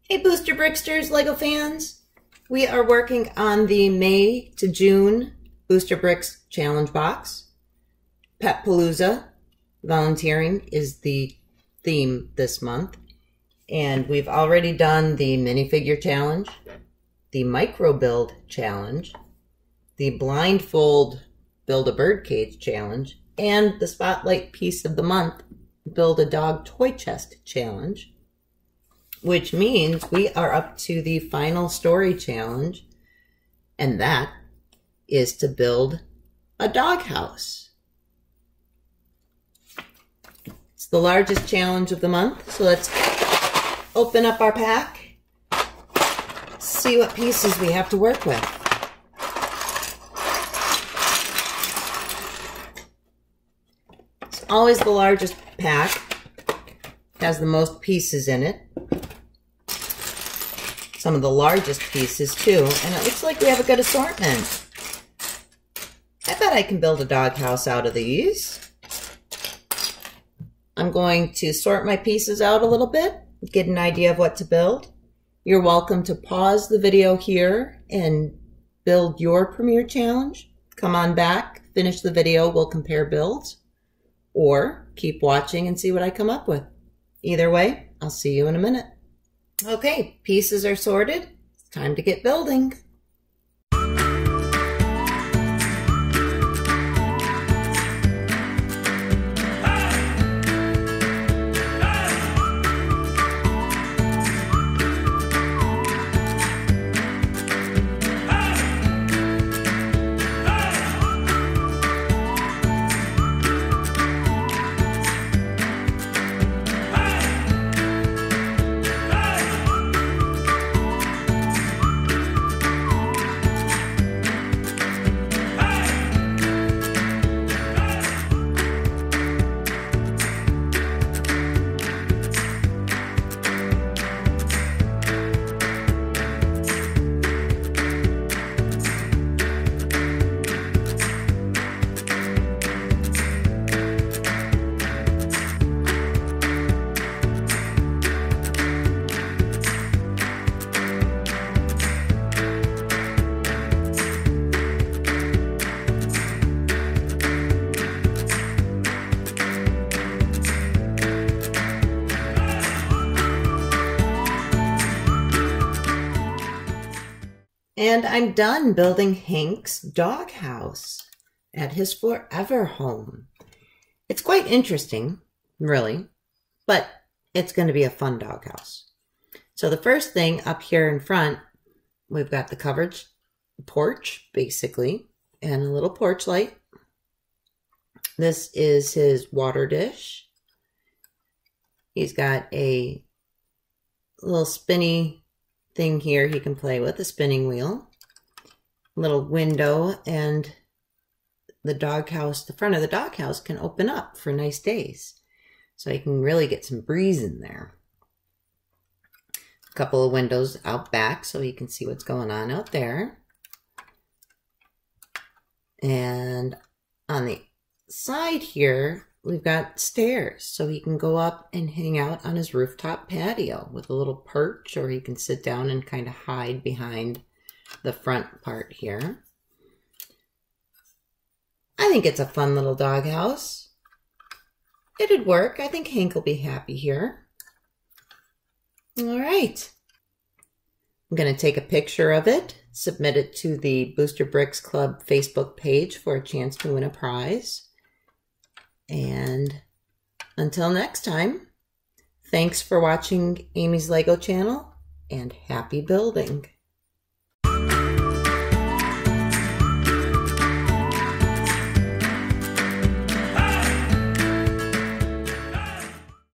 Hey Booster Bricksters, LEGO fans! We are working on the May to June Booster Bricks Challenge box. Pet Palooza, volunteering is the theme this month. And we've already done the minifigure challenge, the micro build challenge, the blindfold build a birdcage challenge, and the spotlight piece of the month, build a dog toy chest challenge. Which means we are up to the final story challenge, and that is to build a doghouse. It's the largest challenge of the month, so let's open up our pack, see what pieces we have to work with. It's always the largest pack, has the most pieces in it. Some of the largest pieces too, and it looks like we have a good assortment. I bet I can build a doghouse out of these. I'm going to sort my pieces out a little bit, get an idea of what to build. You're welcome to pause the video here and build your Premiere challenge. Come on back, finish the video, we'll compare builds, or keep watching and see what I come up with. Either way, I'll see you in a minute. Okay, pieces are sorted. It's time to get building. And I'm done building Hank's doghouse at his forever home. It's quite interesting, really, but it's going to be a fun doghouse. So the first thing up here in front, we've got the covered porch, basically, and a little porch light. This is his water dish. He's got a little spinny thing here he can play with, a spinning wheel, little window, and the doghouse, the front of the doghouse can open up for nice days. So you can really get some breeze in there. A couple of windows out back so you can see what's going on out there. And on the side here, we've got stairs, so he can go up and hang out on his rooftop patio with a little perch, or he can sit down and kind of hide behind the front part here. I think it's a fun little doghouse. It'd work. I think Hank will be happy here. All right. I'm going to take a picture of it, submit it to the Booster Bricks Club Facebook page for a chance to win a prize. And until next time, thanks for watching Amy's LEGO channel, and happy building.